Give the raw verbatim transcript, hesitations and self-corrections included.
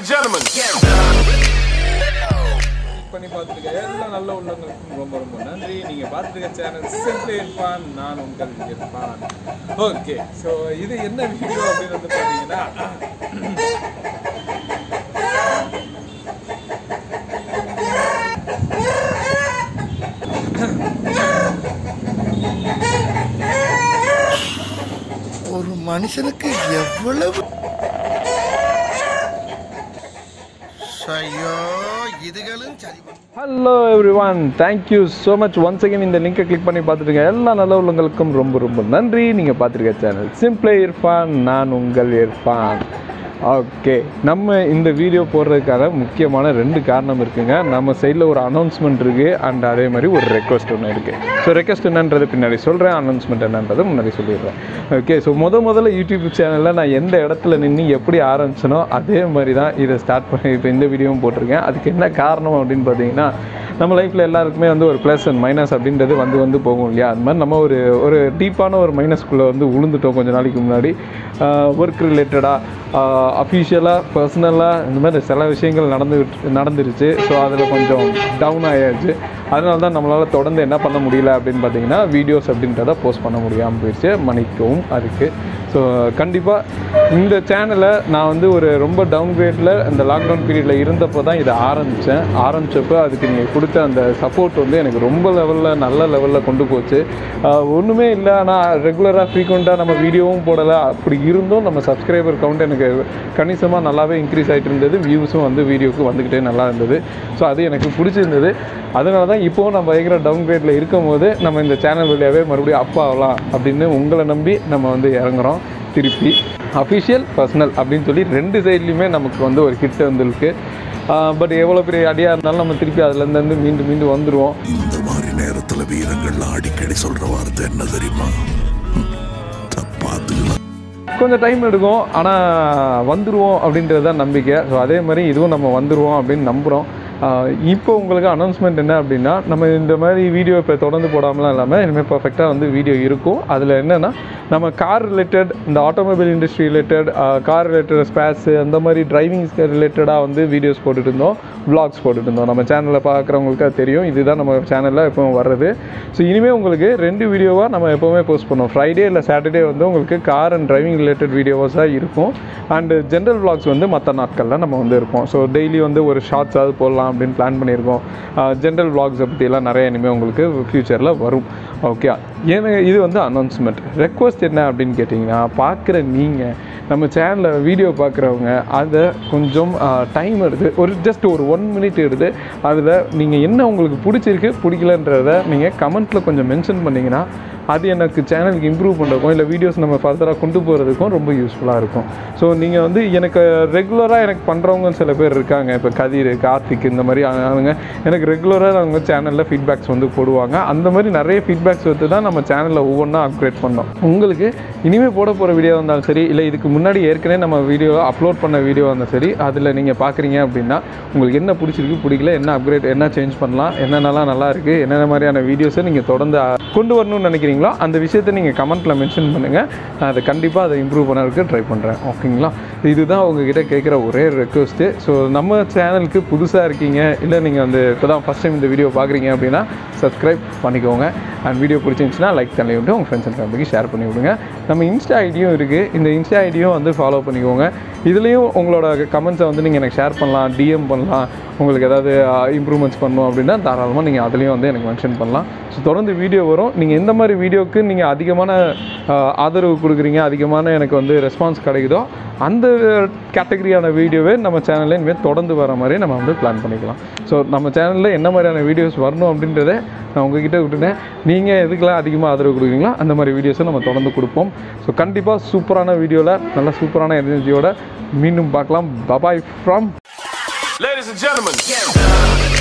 and gentlemen. பண்ணி பார்த்துருக்க எல்லா நல்ல உள்ளவங்களுக்கும் ரொம்ப ரொம்ப நன்றி. நீங்கள் பார்த்துருக்க சேனல் சிம்பிளி இர்ஃபான், நான் உங்கள் இர்ஃபான். ஓகே, ஸோ இது என்ன வீடியோ அப்படின்னு வந்து பார்த்தீங்கன்னா, ஒரு மனுஷனுக்கு எவ்வளவு ஐயோ இதுகளும் சரி. Hello everyone, thank you so much once again. இந்த லிங்கை கிளிக் பண்ணி பார்த்துருங்க எல்லா நல்ல உள்ளவங்களுக்கும் ரொம்ப ரொம்ப நன்றி. நீங்கள் பார்த்துருக்க சேனல் சிம்பிளி இர்ஃபான், நான் உங்கள் இர்ஃபான். ஓகே, நம்ம இந்த வீடியோ போடுறதுக்கான முக்கியமான ரெண்டு காரணம் இருக்குங்க. நம்ம சைடில் ஒரு அனௌன்ஸ்மெண்ட் இருக்குது அண்ட் அதே மாதிரி ஒரு ரெக்வஸ்ட் ஒன்று இருக்குது. ஸோ ரெக்வஸ்ட் என்னன்றது பின்னாடி சொல்கிறேன், அனௌன்ஸ்மெண்ட் என்னன்றதை முன்னாடி சொல்லிடுறேன். ஓகே, ஸோ முத முதல்ல யூடியூப் சேனலில் நான் எந்த இடத்துல நின்று எப்படி ஆரம்பிச்சனோ அதே மாதிரி தான் இதை ஸ்டார்ட் பண்ணி இப்போ இந்த வீடியோவும் போட்டிருக்கேன். அதுக்கு என்ன காரணம் அப்படின்னு பார்த்தீங்கன்னா, நம்ம லைஃப்பில் எல்லாருக்குமே வந்து ஒரு ப்ளஸ் அண்ட் மைனஸ் அப்படின்றது வந்து வந்து போகும் இல்லையா? அது மாதிரி நம்ம ஒரு ஒரு டீப்பான ஒரு மைனஸ்குள்ளே வந்து உளுந்துட்டோம் கொஞ்சம் நாளைக்கு முன்னாடி. ஒர்க் ரிலேட்டடாக, அஃபிஷியலாக, பர்சனலாக இந்த மாதிரி சில விஷயங்கள் நடந்து நடந்துருச்சு. ஸோ அதில் கொஞ்சம் டவுன் ஆயாச்சு. அதனால தான் நம்மளால் தொடர்ந்து என்ன பண்ண முடியல அப்படின்னு பார்த்தீங்கன்னா, வீடியோஸ் அப்படின்றத போஸ்ட் பண்ண முடியாமல் போயிடுச்சு. மன்னிக்கவும் அதுக்கு. ஸோ கண்டிப்பாக இந்த சேனலை நான் வந்து ஒரு ரொம்ப டவுன் கிரேடில் இந்த லாக்டவுன் பீரியடில் இருந்தப்போ தான் இதை ஆரம்பித்தேன். ஆரம்பித்தப்போ அதுக்கு நீங்கள் கொடுத்த அந்த சப்போர்ட் வந்து எனக்கு ரொம்ப லெவலில் நல்ல லெவலில் கொண்டு போச்சு. ஒன்றுமே இல்லை, ஆனால் ரெகுலராக ஃப்ரீக்வெண்ட்டாக நம்ம வீடியோவும் போடலை. அப்படி இருந்தும் நம்ம சப்ஸ்கிரைபர் கவுண்ட் எனக்கு கணிசமாக நல்லாவே இன்க்ரீஸ் ஆகிட்டு இருந்தது. வியூஸும் வந்து வீடியோவுக்கு வந்துக்கிட்டே நல்லா இருந்தது. ஸோ அது எனக்கு பிடிச்சிருந்தது. அதனால தான் இப்போது நம்ம பயங்கர டவுன் கிரேடில் இருக்கும் போது நம்ம இந்த சேனல் வழியாகவே மறுபடியும் அப் ஆகலாம் அப்படின்னு உங்களை நம்பி நம்ம வந்து இறங்குறோம். திருப்பி அஃபிஷியல், பர்சனல் அப்படின்னு சொல்லி ரெண்டு சைட்லேயுமே நமக்கு வந்து ஒரு ஹிட் வந்துருக்கு. பட் எவ்வளோ பெரிய அடியாக இருந்தாலும் நம்ம திருப்பி அதுலேருந்து வந்து மீண்டும் மீண்டும் வந்துடுவோம். இந்த மாதிரி நேரத்தில் வீரங்கள்லாம் அடிக்கடி சொல்கிற வார்த்தை என்ன தெரியுமா? பார்த்துக்கலாம், கொஞ்சம் டைம் எடுக்கும், ஆனால் வந்துடுவோம் அப்படின்றது தான் நம்பிக்கை. ஸோ அதே மாதிரி இதுவும் நம்ம வந்துடுவோம் அப்படின்னு நம்புகிறோம். இப்போ உங்களுக்கு அனௌன்ஸ்மெண்ட் என்ன அப்படின்னா, நம்ம இந்த மாதிரி வீடியோ இப்போ தொடர்ந்து போடாமலாம் இல்லாமல் இனிமேல் பர்ஃபெக்டாக வந்து வீடியோ இருக்கும். அதில் என்னென்னா, நம்ம கார் ரிலேட்டட், இந்த automobile industry related, car related spares, அந்த மாதிரி டிரைவிங் ரிலேட்டடாக வந்து வீடியோஸ் போட்டுட்டு இருந்தோம், விளாக்ஸ் போட்டுட்டு இருந்தோம். நம்ம சேனலில் பார்க்குறவங்களுக்கு அது தெரியும். இதுதான் நம்ம சேனலில் எப்போவும் வர்றது. ஸோ இனிமேல் உங்களுக்கு ரெண்டு வீடியோவாக நம்ம எப்போவுமே போஸ்ட் பண்ணுவோம். ஃப்ரைடே இல்லை சாட்டர்டே வந்து உங்களுக்கு கார் அண்ட் டிரைவிங் ரிலேட்டட் வீடியோஸாக இருக்கும். அண்டு ஜென்ரல் விளாக்ஸ் வந்து மற்ற நாட்களில் நம்ம வந்து இருப்போம். ஸோ டெய்லி வந்து ஒரு ஷார்ட்ஸாவது போடலாம் அப்படின்னு பிளான் பண்ணியிருக்கோம். ஜென்ரல் விளாக்ஸை பற்றியெல்லாம் நிறைய இனிமேல் உங்களுக்கு ஃப்யூச்சரில் வரும். ஓகே, ஏன்னா இது வந்து அனௌன்ஸ்மெண்ட். ரெக்வஸ்ட் என்ன அப்படின்னு கேட்டிங்கன்னா, பார்க்குற நீங்கள் நம்ம சேனலில் வீடியோ பார்க்குறவங்க அதை கொஞ்சம் டைம் எடுத்து ஒரு ஜஸ்ட் ஒரு ஒன் மினிட் எடுத்து அதில் நீங்கள் என்ன உங்களுக்கு பிடிச்சிருக்கு பிடிக்கலன்றதை நீங்கள் கமெண்ட்டில் கொஞ்சம் மென்ஷன் பண்ணிங்கன்னா அது எனக்கு சேனலுக்கு இம்ப்ரூவ் பண்ணுறதுக்கும் இல்லை வீடியோஸ் நம்ம ஃபர்தராக கொண்டு போகிறதுக்கும் ரொம்ப யூஸ்ஃபுல்லாக இருக்கும். ஸோ நீங்கள் வந்து எனக்கு ரெகுலராக எனக்கு பண்ணுறவங்க சில பேர் இருக்காங்க. இப்போ கதிர், கார்த்திக், இந்த மாதிரி அவங்க எனக்கு ரெகுலராக அவங்க சேனலில் ஃபீட்பேக்ஸ் வந்து போடுவாங்க. அந்த மாதிரி நிறைய ஃபீட்பேக்ஸ் வந்து தான் நம்ம சேனலில் ஒவ்வொன்றா அப்கிரேட் பண்ணோம். உங்களுக்கு இனிமேல் போட போகிற வீடியோ இருந்தாலும் சரி, இல்லை இதுக்கு முன்னாடி ஏற்கனவே நம்ம வீடியோ அப்லோட் பண்ண வீடியோ இருந்தாலும் சரி, அதில் நீங்கள் பார்க்குறீங்க அப்படின்னா உங்களுக்கு என்ன பிடிச்சிருக்கு பிடிக்கல, என்ன அப்கிரேட், என்ன சேஞ்ச் பண்ணலாம், என்னென்னலாம் நல்லா இருக்குது, என்னென்ன மாதிரியான வீடியோஸை நீங்கள் தொடர்ந்து கொண்டு வரணும்னு நினைக்கிறீங்க, அந்த விஷயத்தை நீங்கள் கமெண்ட்டில் மென்ஷன் பண்ணுங்கள். நான் அதை கண்டிப்பாக அதை இம்ப்ரூவ் பண்ணுறதுக்கு ட்ரை பண்ணுறேன். ஓகேங்களா? இதுதான் உங்ககிட்ட கேட்குற ஒரே ரெக்வஸ்ட்டு. ஸோ நம்ம சேனலுக்கு புதுசாக இருக்கீங்க, இல்லை நீங்கள் வந்து இப்போ தான் ஃபஸ்ட் டைம் இந்த வீடியோ பார்க்குறீங்க அப்படின்னா சப்ஸ்கிரைப் பண்ணிக்கோங்க. அண்ட் வீடியோ பிடிச்சிருந்துச்சுன்னா லைக் பண்ணி விட்டு உங்கள் ஃப்ரெண்ட்ஸ் அண்ட் ஃபேமிலிக்கு ஷேர் பண்ணி விடுங்க. நம்ம இன்ஸ்டா ஐடியும் இருக்குது, இந்த இன்ஸ்டா ஐடியும் வந்து ஃபாலோ பண்ணிக்கோங்க. இதுலேயும் உங்களோட கமெண்ட்ஸை வந்து நீங்கள் எனக்கு ஷேர் பண்ணலாம், டிஎம் பண்ணலாம். உங்களுக்கு ஏதாவது இம்ப்ரூவ்மெண்ட்ஸ் பண்ணணும் அப்படின்னா தாராளமாக நீங்கள் அதுலேயும் வந்து எனக்கு மென்ஷன் பண்ணலாம். ஸோ தொடர்ந்து வீடியோ வரும். நீங்கள் எந்த மாதிரி வீடியோவுக்கு நீங்கள் அதிகமான ஆதரவு கொடுக்குறீங்க, அதிகமான எனக்கு வந்து ரெஸ்பான்ஸ் கிடைக்குதோ அந்த கேட்டகரியான வீடியோவே நம்ம சேனலில் இனிமேல் தொடர்ந்து வர மாதிரி நம்ம வந்து பிளான் பண்ணிக்கலாம். ஸோ நம்ம சேனலில் என்ன மாதிரியான வீடியோஸ் வரணும் அப்படின்றத நான் உங்ககிட்ட விட்டுட்டேன். நீங்கள் எதுக்கெல்லாம் அதிகமாக ஆதரவு கொடுக்குறீங்களோ அந்த மாதிரி வீடியோஸை நம்ம தொடர்ந்து கொடுப்போம். ஸோ கண்டிப்பாக சூப்பரான வீடியோவில் நல்ல சூப்பரான எனர்ஜியோட மீண்டும் பார்க்கலாம். Bye bye from Ladies and gentlemen.